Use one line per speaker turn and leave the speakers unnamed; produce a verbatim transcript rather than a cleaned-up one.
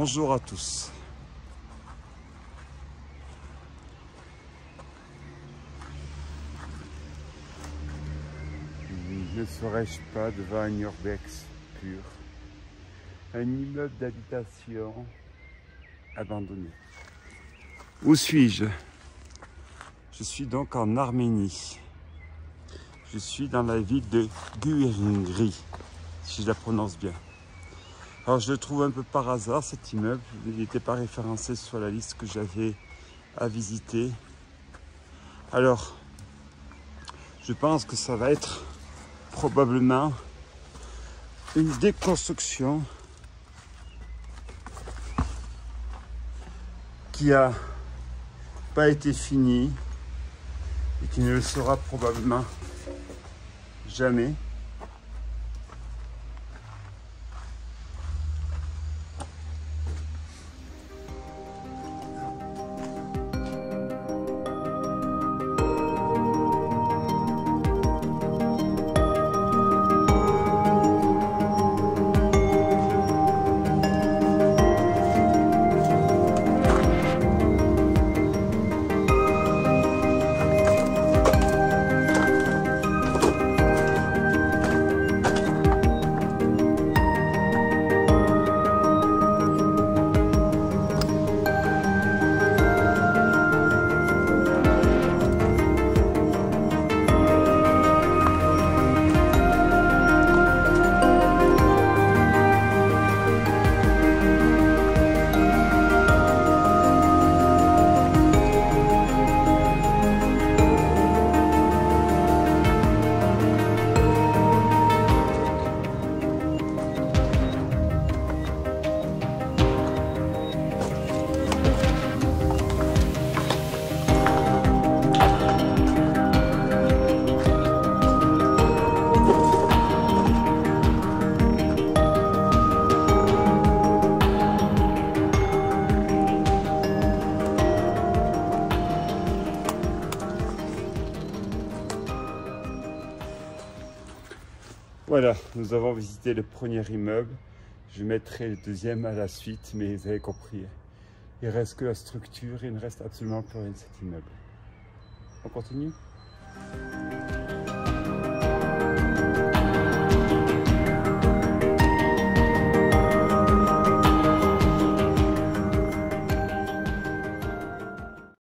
Bonjour à tous. Ne serais-je pas devant un urbex pur, un immeuble d'habitation abandonné? Où suis-je? Je suis donc en Arménie. Je suis dans la ville de Gyumri, si je la prononce bien. Alors je le trouve un peu par hasard, cet immeuble. Il n'était pas référencé sur la liste que j'avais à visiter. Alors, je pense que ça va être probablement une déconstruction qui a pas été finie et qui ne le sera probablement jamais. Voilà, nous avons visité le premier immeuble. Je mettrai le deuxième à la suite, mais vous avez compris. Il ne reste que la structure, il ne reste absolument plus rien de cet immeuble. On continue ?